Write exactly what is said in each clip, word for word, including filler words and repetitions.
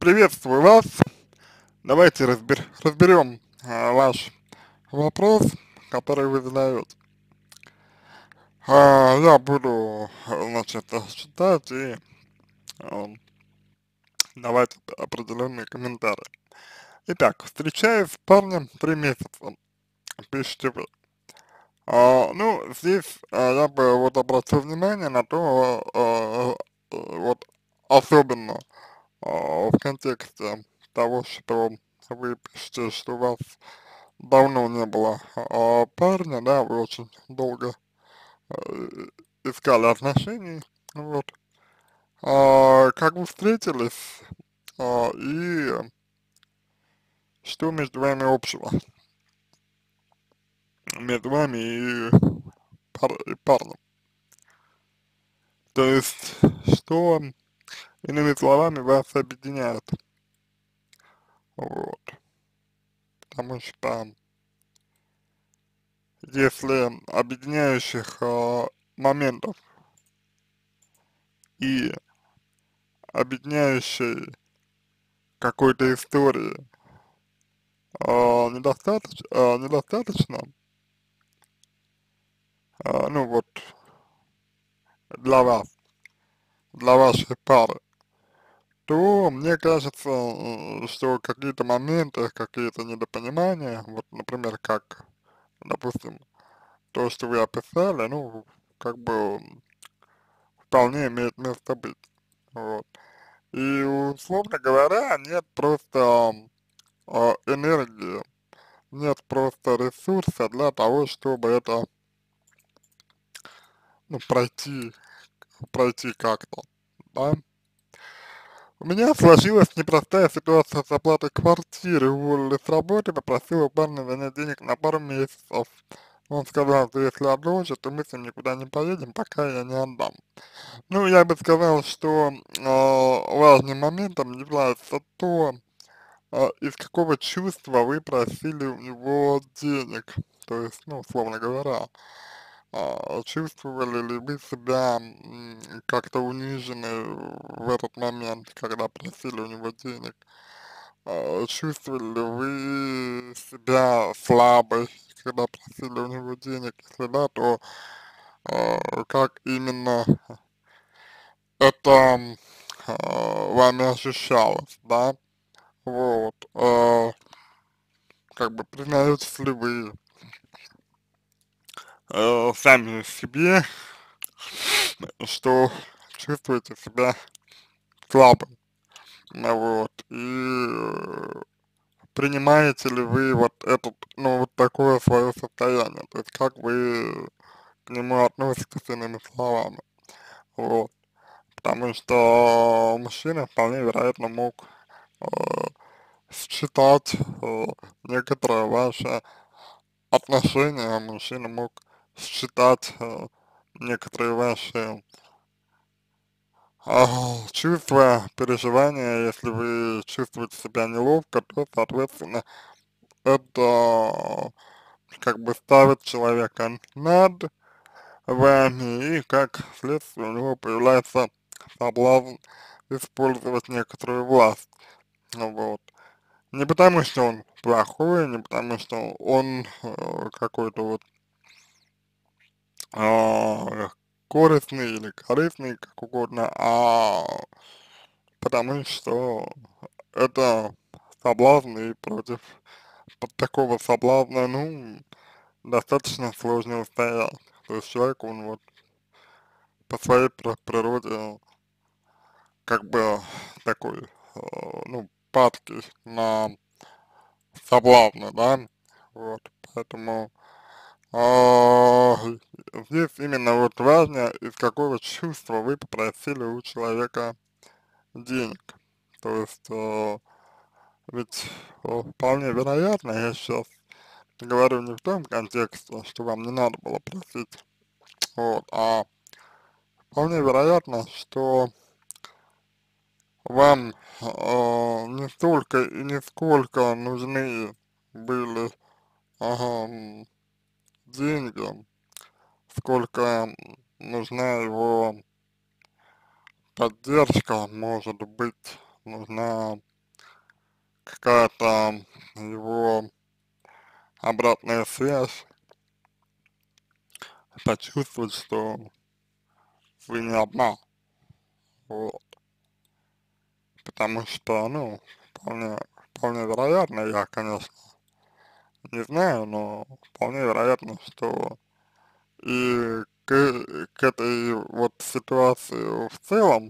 Приветствую вас. Давайте разбер, разберем а, ваш вопрос, который вы задаете. А, я буду, а, значит, а, читать и а, давать определенные комментарии. Итак, встречаюсь с парнем три месяца, пишите вы. А, ну, здесь а, я бы вот обратил внимание на то, а, а, вот особенно а, в контексте того, что вы пишете, что у вас давно не было а, парня, да, вы очень долго э, искали отношений, вот. А, как вы встретились, а, и что между вами общего, между вами и, пар, и парнем? То есть, что, иными словами, вас объединяет, вот. Потому что если объединяющих а, моментов и объединяющей какой-то истории а, недостаточно, а, недостаточно, а, ну вот, для вас, для вашей пары, то мне кажется, э, что какие-то моменты, какие-то недопонимания, вот, например, как, допустим, то, что вы описали, ну, как бы вполне имеет место быть, вот. И, условно говоря, нет просто э, энергии, нет просто ресурса для того, чтобы это, ну, пройти, пройти как-то, да. У меня сложилась непростая ситуация с оплатой квартиры. Уволили с работы, попросил у парня занять денег на пару месяцев. Он сказал, что если одолжит, то мы с ним никуда не поедем, пока я не отдам. Ну, я бы сказал, что э, важным моментом является то, э, из какого чувства вы просили у него денег. То есть, ну, условно говоря, а, чувствовали ли вы себя м, как-то унижены в этот момент, когда просили у него денег? А, чувствовали ли вы себя слабой, когда просили у него денег? Если да, то а, как именно это м, а, вами ощущалось, да? Вот. А, как бы признаетесь ли вы э, сами себе, что чувствуете себя слабым? Ну вот, и э, принимаете ли вы вот этот, ну, вот такое свое состояние, то есть как вы к нему относитесь, иными словами, вот, потому что мужчина вполне вероятно мог э, считать э, некоторое ваше отношение, мужчина мог считать э, некоторые ваши а, чувства, переживания, если вы чувствуете себя неловко, то, соответственно, это как бы ставит человека над вами, и как следствие у него появляется соблазн использовать некоторую власть. Ну вот. Не потому, что он плохой, не потому, что он э, какой-то вот э, корыстный или корыстный, как угодно, а потому что это соблазн, и против под такого соблазна, ну, достаточно сложно устоять. То есть человек, он вот по своей пр- природе как бы такой, э, ну, падкий на соблазны, да, вот, поэтому а, здесь именно вот важно, из какого чувства вы попросили у человека денег. То есть, э, ведь э, вполне вероятно, я сейчас говорю не в том контексте, что вам не надо было просить, вот, а вполне вероятно, что вам э, не столько и не сколько нужны были ага, м, деньги, сколько нужна его поддержка, может быть, нужна, связь, почувствовать, что вы не одна, вот, потому что, ну, вполне, вполне вероятно, я, конечно, не знаю, но вполне вероятно, что и к, к этой вот ситуации в целом,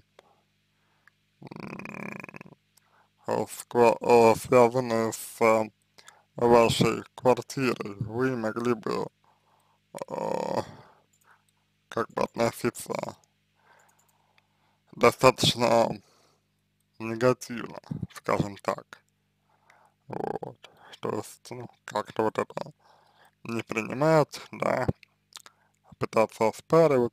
м, э, сква- э, связанной с э, вашей квартирой, вы могли бы э, как бы относиться достаточно негативно, скажем так. Вот. То есть, ну, как-то вот это не принимать, да, пытаться оспаривать.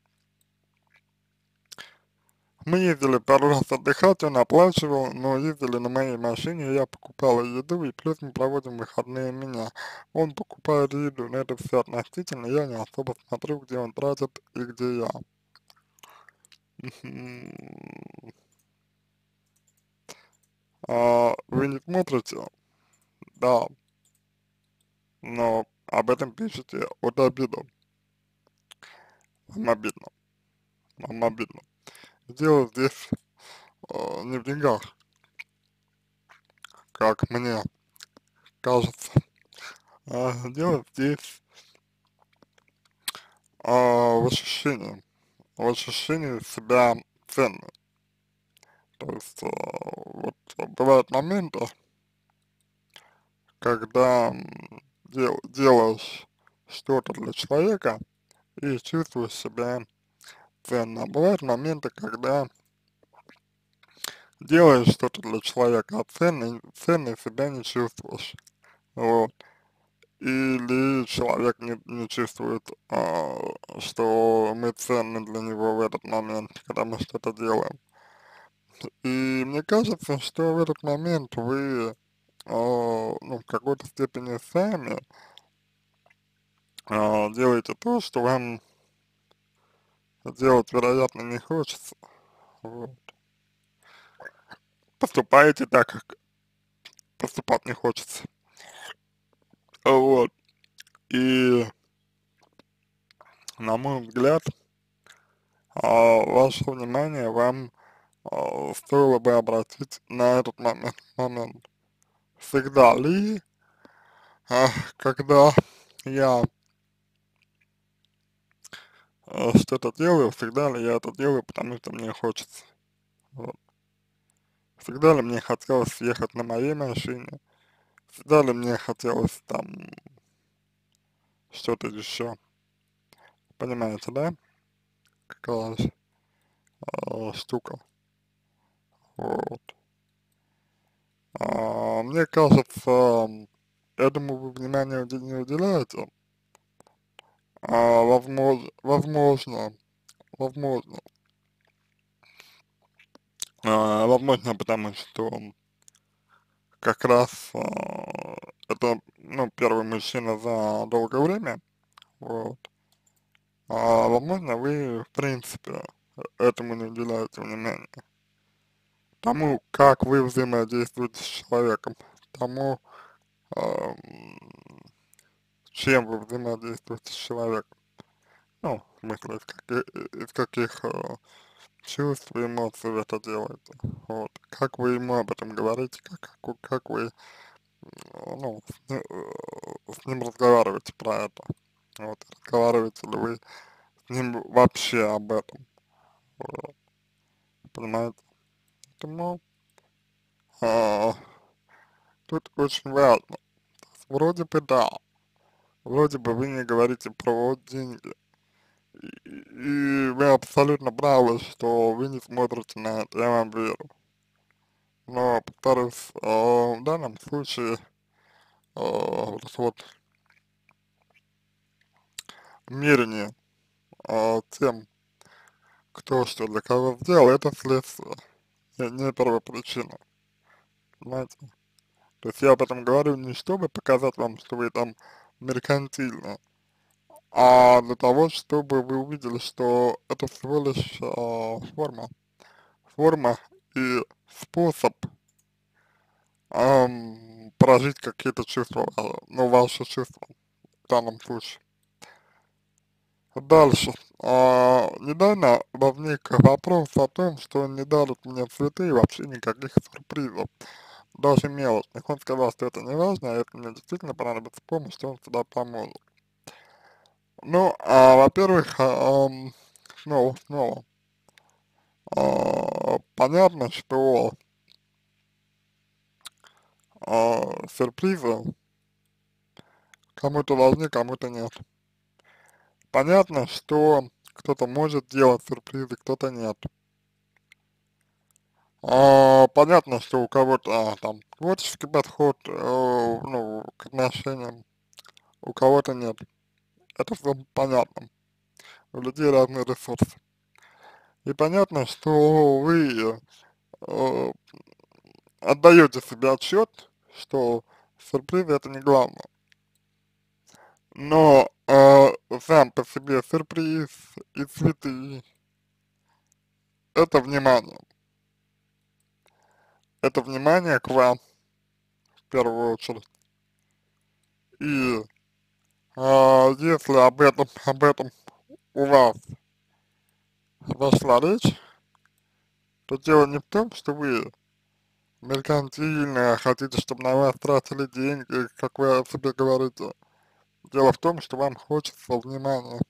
Мы ездили пару раз отдыхать, он оплачивал, но ездили на моей машине, я покупала еду, и плюс мы проводим выходные у меня. Он покупает еду, но это все относительно, я не особо смотрю, где он тратит и где я. Мгм. А, вы не смотрите? Да, но об этом пишете от обиды. Вам обидно, вам обидно. Дело здесь э, не в деньгах, как мне кажется. А дело здесь а, в ощущении, в ощущении себя ценным. То есть, а, вот бывают моменты, когда м, дел, делаешь что-то для человека и чувствуешь себя ценно. А бывают моменты, когда делаешь что-то для человека, а ценный, ценный себя не чувствуешь. Вот. Или человек не, не чувствует, а, что мы ценны для него в этот момент, когда мы что-то делаем. И мне кажется, что в этот момент вы, а, ну, в какой-то степени сами а, делаете то, что вам делать, вероятно, не хочется. Вот. Поступаете так, как поступать не хочется. Вот. И, на мой взгляд, а, ваше внимание вам а, стоило бы обратить на этот момент. момент. Всегда ли, а, когда я а, что-то делаю, всегда ли я это делаю, потому что мне хочется. Вот. Всегда ли мне хотелось ехать на моей машине, всегда ли мне хотелось там что-то еще. Понимаете, да? Какая же, а, штука. Вот. А, мне кажется, м, этому вы внимания уди- не уделяете. А, возможно, возможно, возможно, а, возможно, потому что как раз а, это, ну, первый мужчина за долгое время, вот. А возможно, вы, в принципе, этому не уделяете внимания. Тому, как вы взаимодействуете с человеком, тому, ам, чем вы взаимодействуете с человеком. Ну, в смысле, из каких, из каких а, чувств и эмоций вы это делаете. Вот. Как вы ему об этом говорите, как, как, как вы, а, ну, с, ни- э, с ним разговариваете про это. Вот. Разговариваете ли вы с ним вообще об этом. Вот. Понимаете? Поэтому а, тут очень важно. Вроде бы да, вроде бы вы не говорите про деньги. И, и вы абсолютно правы, что вы не смотрите на это, я вам верю. Но, повторюсь, а, в данном случае а, вот это вот мерение а, тем, кто что для кого сделал, это следствие, не, не первопричина, понимаете? То есть я об этом говорю не чтобы показать вам, что вы там меркантильны, а для того, чтобы вы увидели, что это всего лишь а, форма, форма и способ ам, прожить какие-то чувства, а, ну, ваши чувства, данном случае. Дальше. А, недавно возник вопрос о том, что он не дарит мне цветы и вообще никаких сюрпризов, даже мелочных. Он сказал, что это не важно, а если мне действительно понадобится помощь, то он всегда поможет. Ну, а, во-первых, а, ам, снова, снова, а, понятно, что а, сюрпризы кому-то важны, кому-то нет. Понятно, что кто-то может делать сюрпризы, кто-то нет. А, понятно, что у кого-то а, там творческий подход, э, ну, к отношениям, у кого-то нет. Это все понятно. У людей разные ресурсы. И понятно, что вы э, отдаете себе отчет, что сюрприз это не главное. Но э, сам по себе сюрприз и цветы это внимание. Это внимание к вам в первую очередь. И а, если об этом, об этом у вас зашла речь, то дело не в том, что вы меркантильно хотите, чтобы на вас тратили деньги, как вы о себе говорите. Дело в том, что вам хочется внимания.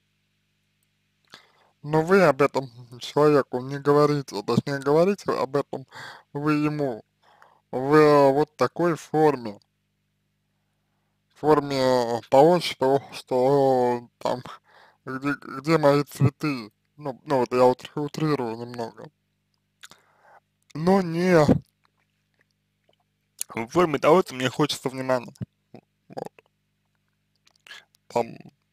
Но вы об этом человеку не говорите, точнее говорите об этом вы ему в вот такой форме, в форме того, что, что там, где, где мои цветы, ну, ну вот я утри- утрирую немного, но не в форме того, что мне хочется внимания, вот, там,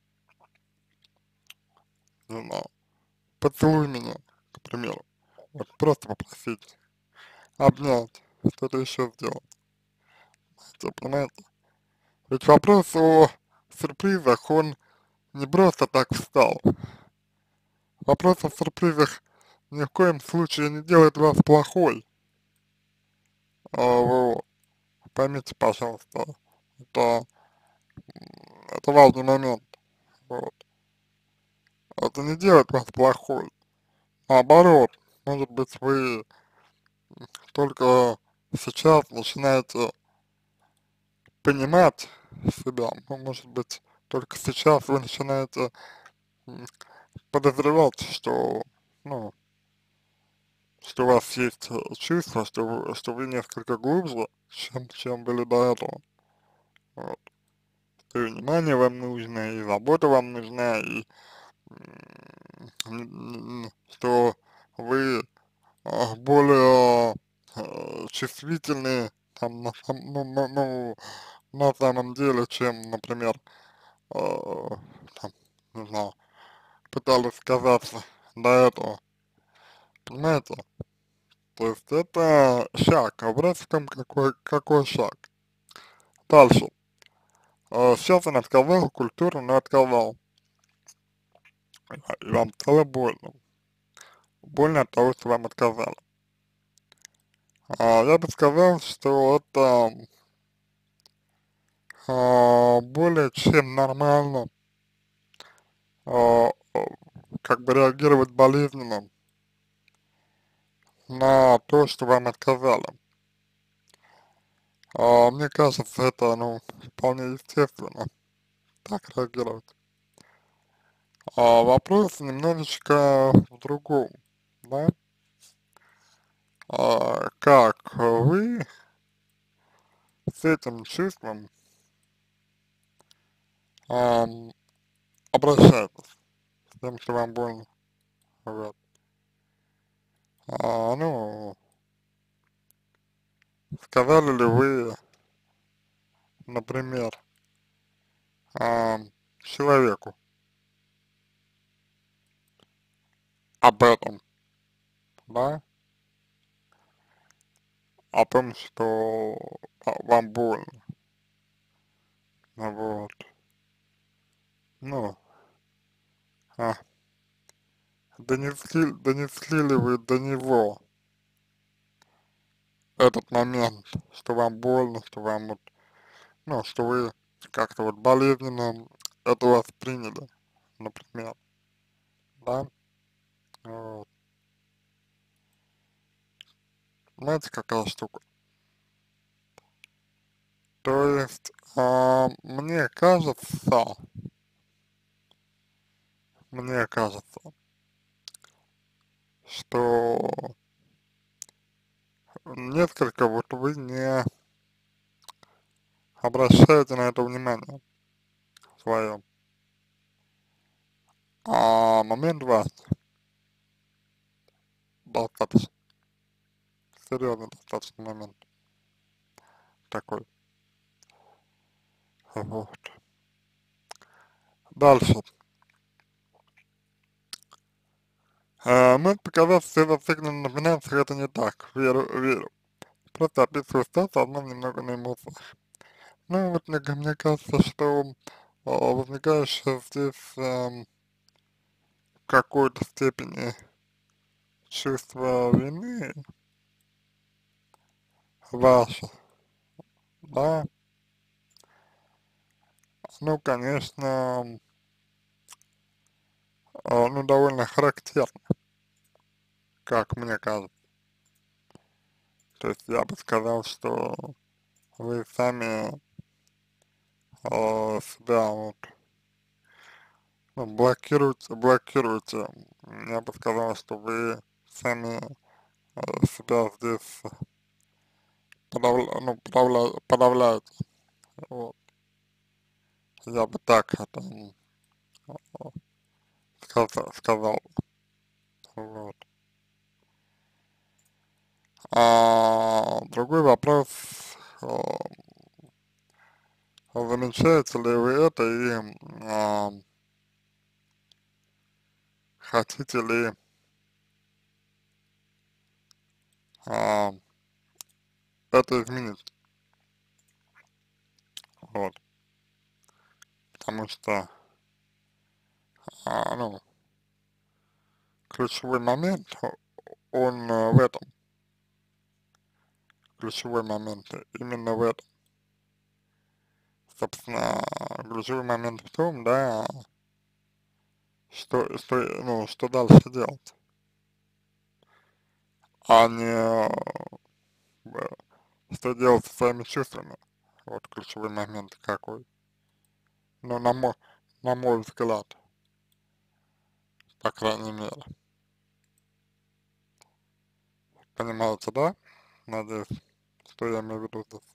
не знаю, поцелуй меня, к примеру, вот просто попросить, обнять, что-то еще сделать, всё, понимаете? Ведь вопрос о сюрпризах, он не просто так встал. Вопрос о сюрпризах ни в коем случае не делает вас плохой. А, вот. Поймите, пожалуйста, это, это важный момент. Вот. Это не делает вас плохой. Наоборот, может быть, вы только сейчас начинаете понимать себя. Ну, может быть, только сейчас вы начинаете м, подозревать, что, ну, что у вас есть э, чувство, что вы, что вы несколько глубже, чем, чем были до этого. Вот. И внимание вам нужно, и забота вам нужна, и м, что вы а, более а, чувствительны там, на, сам- ну, ну, ну, на самом деле, чем, например, а, там, не знаю, пытались казаться до этого. Понимаете? То есть это шаг, а вопрос в том, какой, какой шаг. Дальше. А, сейчас он отказал, культурно, но отказал. И вам стало больно. Больно от того, что вам отказали. А, я бы сказал, что это а, более чем нормально а, а, как бы реагировать болезненно на то, что вам отказали. А, мне кажется, это, ну, вполне естественно так реагировать. А вопрос немножечко в другом, да? А, как вы с этим чувством ам, обращаетесь, с тем, что вам больно? Вот. А, ну, сказали ли вы, например, ам, человеку об этом, да, о том, что а, вам больно, ну вот, ну, а, донесли, донесли ли вы до него этот момент, что вам больно, что вам вот, ну, что вы как-то вот болезненно это восприняли, например, да, вот. Знаете, какая штука? То есть, а, мне кажется, мне кажется, что несколько вот вы не обращаете на это внимание свое, а момент важный, достаточно, серьезный достаточно момент такой, вот. Дальше. А, может показаться, что я зацикленный на финансах, это не так, верю, верю. Просто описываю ситуацию, одно немного на эмоциях. Ну, вот мне, мне кажется, что а, возникающее здесь эм, в какой-то степени чувство вины ваше, да, ну, конечно, а, ну, довольно характерно, как мне кажется. То есть я бы сказал, что вы сами а, себя вот, ну, блокируете, блокируете. Я бы сказал, что вы сами а, себя здесь подавля, ну, подавля, подавляете. Вот. Я бы так это а, сказал, сказал. Вот. А другой вопрос, а, замечаете ли вы это и а, хотите ли а, это изменить? Вот. Потому что, а, ну, ключевой момент, он э, в этом, ключевой момент именно в этом. Собственно, ключевой момент в том, да, что, что, ну, что дальше делать, а не э, что делать со своими чувствами. Вот ключевой момент какой. Ну, на мой, на мой взгляд, по крайней мере. Понимаете, да? Надеюсь, что я имею в виду здесь.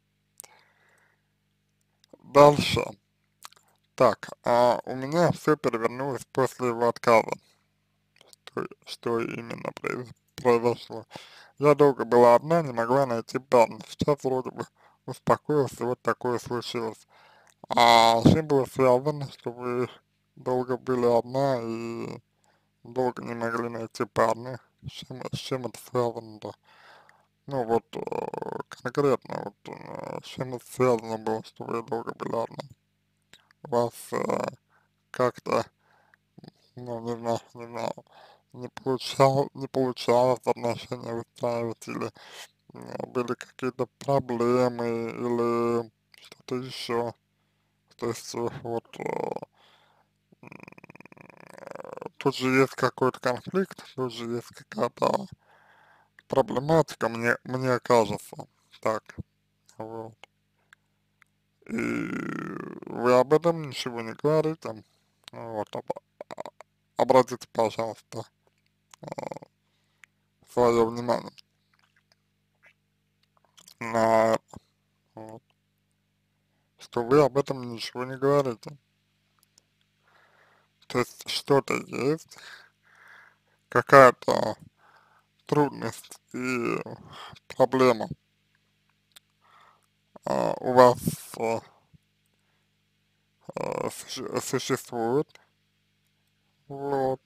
Дальше. Так, а у меня все перевернулось после его отказа. Что, что именно произ, произошло? Я долго была одна, не могла найти парня. Сейчас вроде бы успокоилась, и вот такое случилось. А с чем было связано, что вы долго были одна и долго не могли найти парня? С чем, с чем это связано-то? Ну вот э, конкретно, вот э, с чем это связано было, что вы долго были одна? У вас э, как-то, ну не знаю, не знаю, не получал, не получалось отношения выстраивать или э, были какие-то проблемы или что-то еще. То есть э, вот э, тут же есть какой-то конфликт, тут же есть какая-то проблематика, мне, мне кажется, так, вот. И вы об этом ничего не говорите, вот, об, обратите, пожалуйста, свое внимание на это, вот, что вы об этом ничего не говорите. То есть что-то есть, какая-то трудность и проблема а, у вас а, а, суще- существует, вот,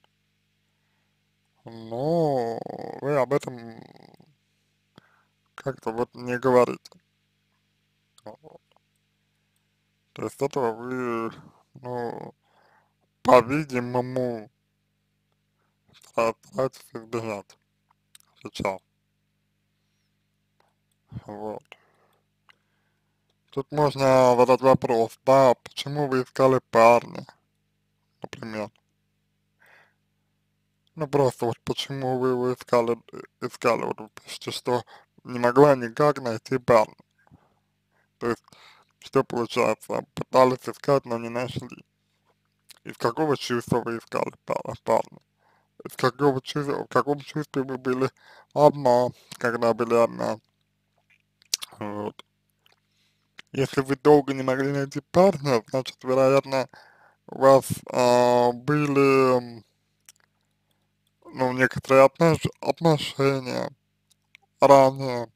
но вы об этом как-то вот не говорите. Вот. То есть этого вы, ну, по-видимому, стараетесь избежать сейчас, вот. Тут можно задать вопрос, да, почему вы искали парня, например. Ну просто вот почему вы его искали, э, искали, вот вы пишете, что не могла никак найти парня. То есть, что получается, пытались искать, но не нашли. Из какого чувства вы искали пара, парня? Из какого чувства, в каком чувстве вы были одна, когда были одна? Вот. Если вы долго не могли найти партнера, значит, вероятно, у вас а, были, м, ну, некоторые отнош отношения ранее,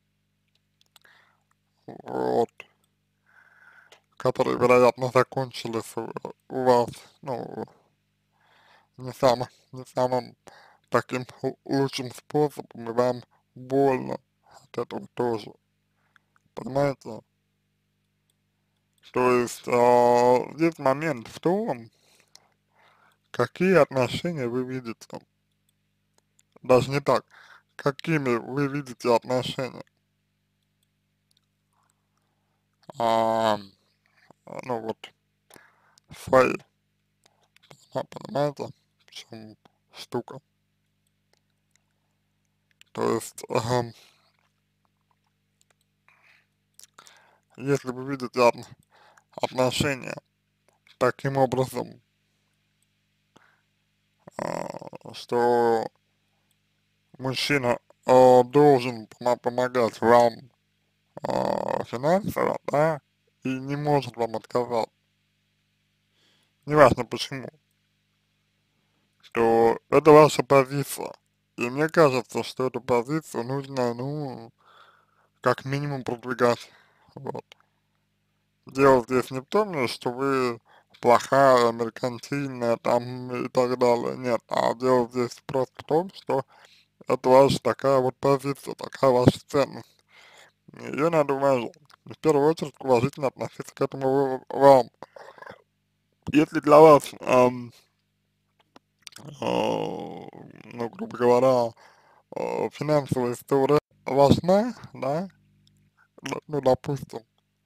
вот, которые, вероятно, закончились у, у вас, ну, не самым, не самым таким лу- лучшим способом, и вам больно от этого тоже, понимаете? То есть, а, здесь момент в том, какие отношения вы видите, даже не так, какими вы видите отношения, а, ну вот, свои, а, понимаете, в чем штука. То есть, ам, если вы видите от- отношения таким образом, а, что мужчина а, должен помо- помогать вам а, финансово, да, и не может вам отказать, неважно почему, то это ваша позиция. И мне кажется, что эту позицию нужно, ну, как минимум продвигать. Вот. Дело здесь не в том, что вы плохая, меркантильная там и так далее. Нет, а дело здесь просто в том, что это ваша такая вот позиция, такая ваша ценность. Ее надо уважать. В первую очередь уважительно относиться к этому вам. Если для вас, эм, э, ну, грубо говоря, э, финансовая история важна, да, ну, ну, допустим,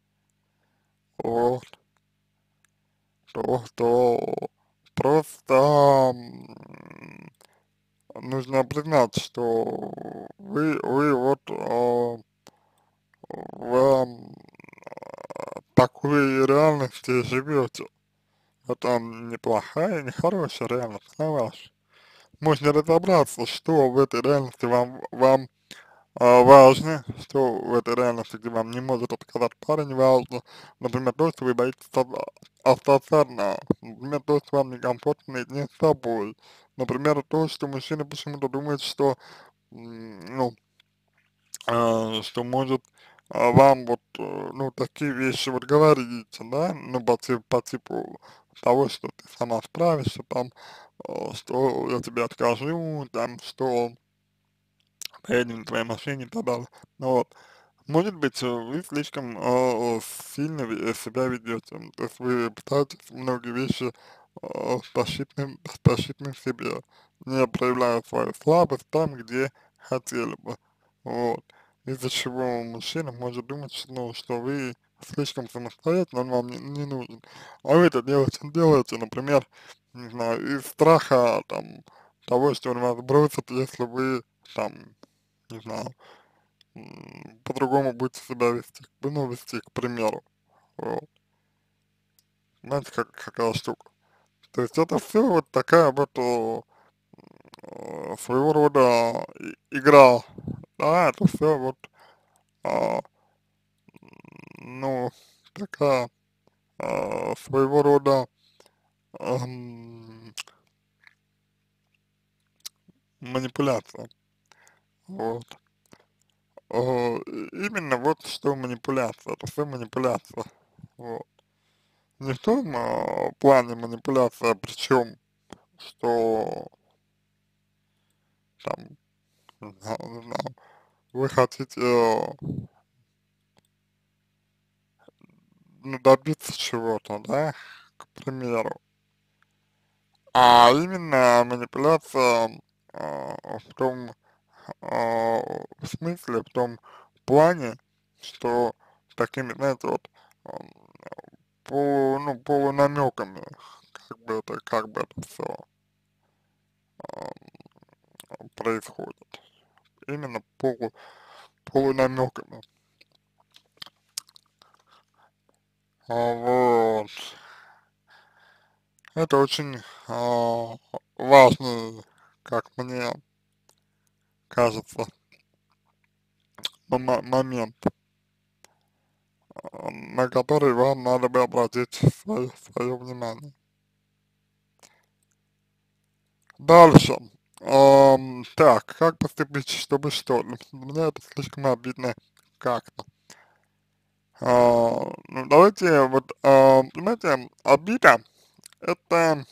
вот, то, то просто м, нужно признать, что вы, вы вот э, в э, такой реальности живете. Это неплохая, нехорошая реальность, она ваша. Можно разобраться, что в этой реальности вам, вам а, важно, что в этой реальности, где вам не может отказать парень, важно. Например, то, что вы боитесь оста- остаться одна. Например, то, что вам некомфортно наедине с собой. Например, то, что мужчина почему-то думает, что, м, ну, а, что может а, вам вот, э, ну, такие вещи вот говорить, да, ну, по, типу, по типу того, что ты сама справишься, там, э, что я тебе откажу, там, что поедем на твоей машине и так далее. Ну вот. Может быть, э, вы слишком э, сильно ви- себя ведете, то есть вы пытаетесь многие вещи э, защитным, защитным себе, не проявляя свою слабость там, где хотели бы, вот, из-за чего мужчина может думать, что, ну, что вы слишком самостоятельно, он вам не, не нужен, а вы это делаете, делаете, например, не знаю, из страха, там, того, что он вас бросит, если вы, там, не знаю, м, по-другому будете себя вести, ну, вести, к примеру, вот. Знаете, как, какая штука. То есть это все вот такая вот о, э, своего рода и- игра, да, это все вот, а, ну, такая а, своего рода ам, манипуляция, вот. О, и- именно вот что манипуляция, это все манипуляция, вот. Не в том а, плане манипуляция, причем, что там, не знаю, не знаю, вы хотите, э, ну, добиться чего-то, да, к примеру, а именно манипуляция э, в том э, смысле, в том плане, что такими, знаете, вот ам, полу, ну, полунамеками, как бы это, как бы это все происходит. Именно полу, полунамеками. А, вот. Это очень а, важный, как мне кажется, мо- момент, а, на который вам надо бы обратить свое, свое внимание. Дальше. Ам, так, как поступить, чтобы что? Для меня это слишком обидно как-то. А, ну, давайте, вот, а, понимаете, обида — это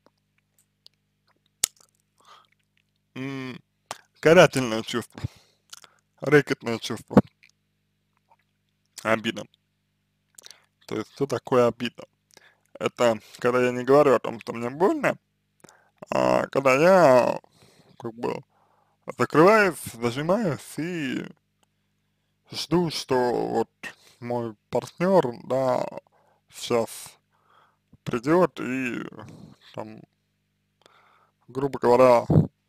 м, карательное чувство, рэкетное чувство, обида. То есть, что такое обида? Это когда я не говорю о том, что мне больно, а когда я, как бы, закрываюсь, зажимаюсь и жду, что вот мой партнер, да, сейчас придет и, там, грубо говоря,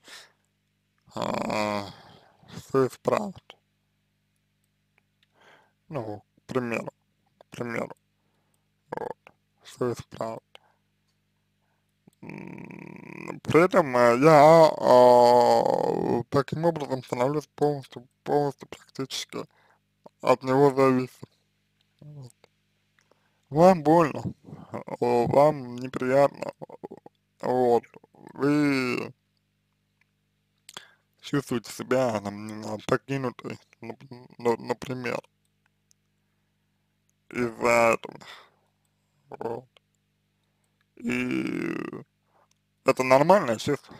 а, все исправит. Ну, к примеру, к примеру, вот, все исправит. М, При этом э, я а, таким образом становлюсь полностью, полностью практически от него зависим. Вот. Вам больно, о, вам неприятно, вот, вы чувствуете себя, там, не знаю, покинутой, нап- на- например, из-за этого, вот. И это нормальное чувство,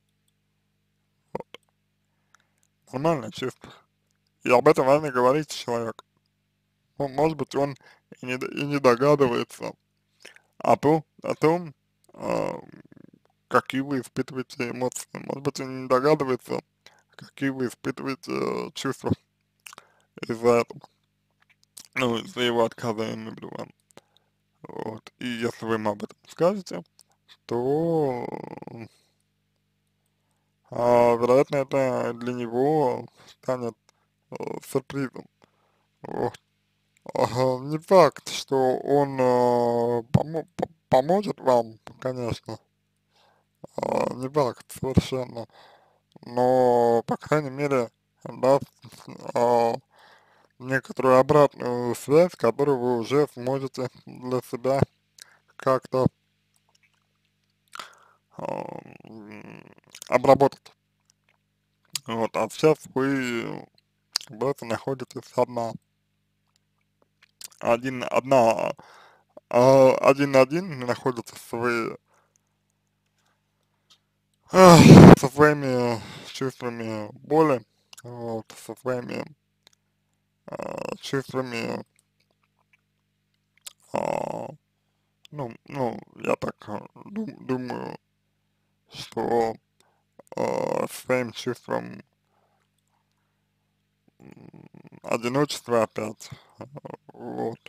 нормальное чувство. И об этом надо говорить с человеком. Ну, может быть, он и не, д- и не догадывается о том, о том, а, какие вы испытываете эмоции. Может быть, он не догадывается, какие вы испытываете э, чувства из-за этого. Ну, из-за его отказа, я имею в виду вам. Вот. И если вы ему об этом скажете, то, а, вероятно, это для него станет э, сюрпризом. Вот. Ага, не факт, что он э, помо по- поможет вам, конечно, а, не факт совершенно, но, по крайней мере, даст а, некоторую обратную связь, которую вы уже сможете для себя как-то а, м, обработать. Вот, а сейчас вы просто находитесь одна, один, одна, а, один на один находитесь вы ах, со своими чувствами боли, вот, со своими а, чувствами, а, ну, ну, я так а, дум- думаю, что а, своим чувством м, одиночества опять, а, вот,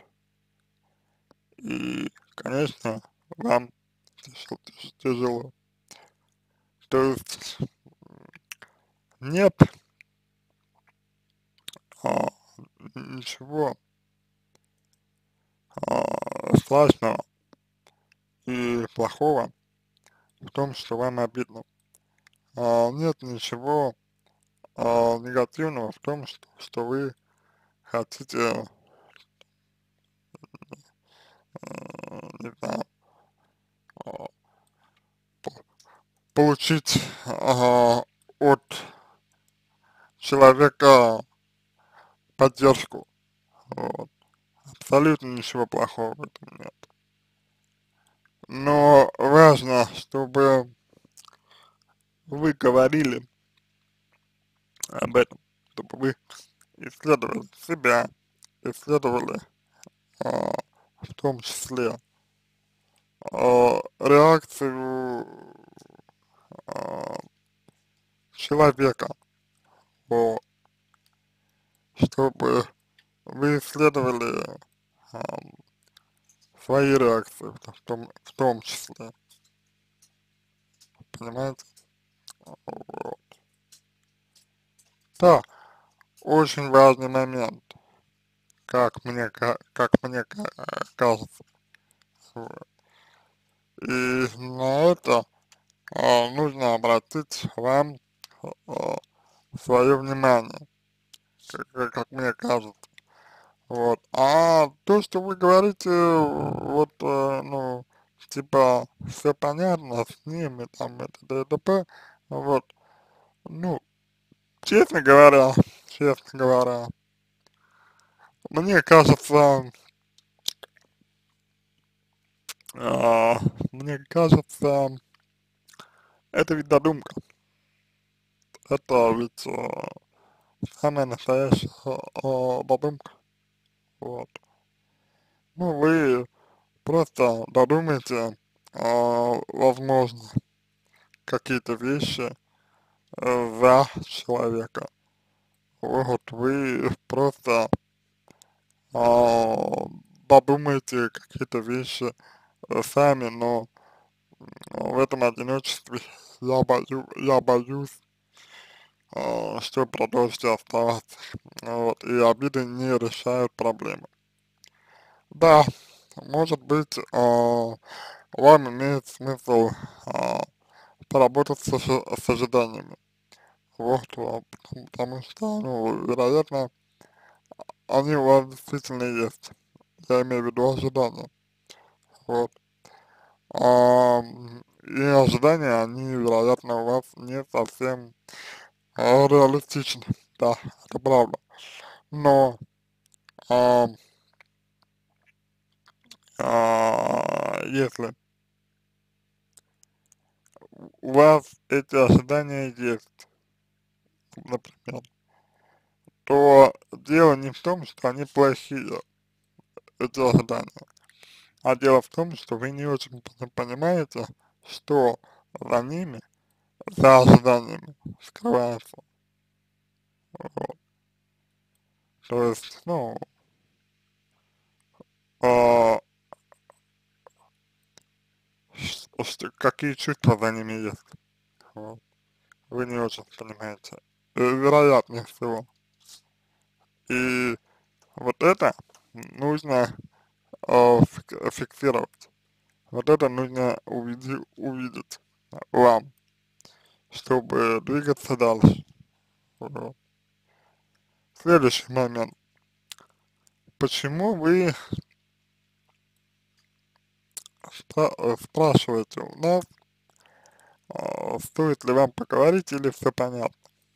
и, конечно, вам тяжело, тяж- тяжело, то есть нет а, ничего а, страшного и плохого в том, что вам обидно. А, нет ничего а, негативного в том, что, что вы хотите, а, не знаю, а, по- получить а, от человека поддержку. Вот. Абсолютно ничего плохого в этом нет. Но важно, чтобы вы говорили об этом, чтобы вы исследовали себя, исследовали а, в том числе а, реакцию а, человека, вот, чтобы вы исследовали, свои реакции в том, в том числе, понимаете? Вот. Да, очень важный момент, как мне, ка- как мне ка- кажется. Вот. И на это а, нужно обратить вам а, свое внимание, как, как мне кажется. Вот. А то, что вы говорите, вот, э, ну, типа, все понятно с ними, там, это, т.д. и т.п., вот, ну, честно говоря, честно говоря, мне кажется, а, мне кажется, это ведь додумка, это ведь а, самая настоящая а, додумка, вот. Ну, вы просто додумайте, а, возможно, какие-то вещи э, за человека. Вот вы просто а, подумайте какие-то вещи э, сами, но в этом одиночестве я бою, я боюсь, а, что продолжите оставаться. Вот, и обиды не решают проблемы. Да, может быть, а, вам имеет смысл а, поработать с, ожи- с ожиданиями. Вот, а, потому, потому что, ну, вероятно, они у вас действительно есть. Я имею в виду ожидания. Вот. А, и ожидания, они, вероятно, у вас не совсем а, реалистичны. Да, это правда. Но а, а, если у вас эти ожидания есть, например, то дело не в том, что они плохие, эти ожидания, а дело в том, что вы не очень пон- понимаете, что за ними, за ожиданиями скрывается. Вот. То есть, ну, а, ш- что, какие чувства за ними есть. Вот. Вы не очень понимаете. Э, Вероятнее всего. И вот это нужно а, фик- фиксировать. Вот это нужно увиди- увидеть вам, чтобы двигаться дальше. Вот. Следующий момент. Почему вы спра- э, спрашиваете у нас, а, стоит ли вам поговорить или все понятно?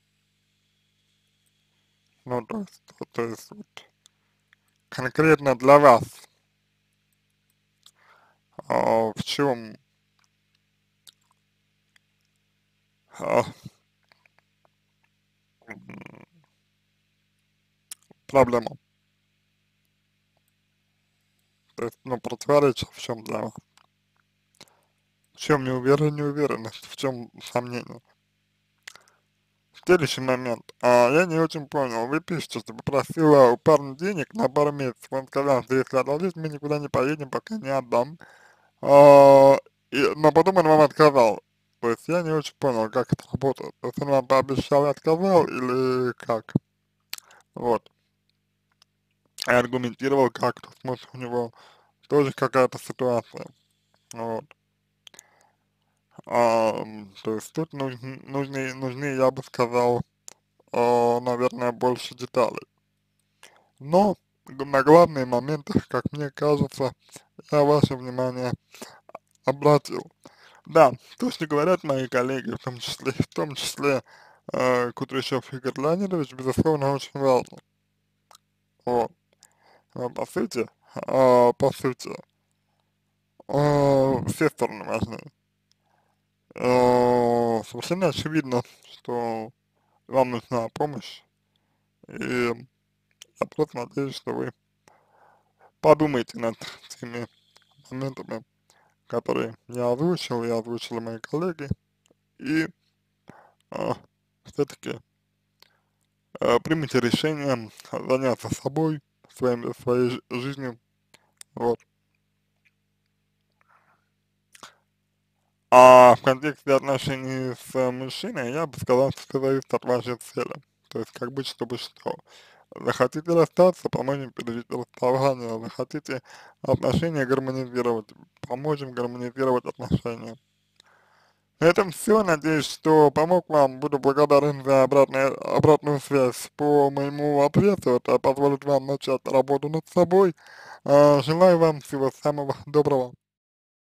Ну, то есть, то, то есть вот, конкретно для вас, а, в чем а, м, проблема? То есть, ну, противоречие в чем для вас? В чем неуверен, неуверенность, в чем сомнение? Следующий момент. А, я не очень понял. Вы пишете, что попросила у парня денег на пару месяцев. Он сказал, что если одолжить, мы никуда не поедем, пока не отдам. А, и, но потом он вам отказал. То есть я не очень понял, как это работает. То есть он вам пообещал и отказал, или как? Вот. И аргументировал как-то, в смысле у него тоже какая-то ситуация. Вот. А, м, то есть тут нужны, нужны, нужны, я бы сказал, а, наверное, больше деталей. Но г- на главные моменты, как мне кажется, я ваше внимание обратил. Да, то, что говорят мои коллеги, в том числе, в том числе э, Кудряшов Игорь Леонидович, безусловно, очень важно. Вот. А, по сути, а, по сути, а, все стороны важны. А, совершенно очевидно, что вам нужна помощь, и я просто надеюсь, что вы подумаете над теми моментами, которые я озвучил, и озвучили мои коллеги, и а, все-таки а, примите решение заняться собой, своим, своей жи- жизнью, вот. А в контексте отношений с э, мужчиной я бы сказал, что это зависит от вашей цели. То есть как быть, чтобы что. Захотите расстаться, поможем пережить расставание, захотите отношения гармонизировать, поможем гармонизировать отношения. На этом все. Надеюсь, что помог вам. Буду благодарен за обратную, обратную связь по моему ответу. Это позволит вам начать работу над собой. А, Желаю вам всего самого доброго.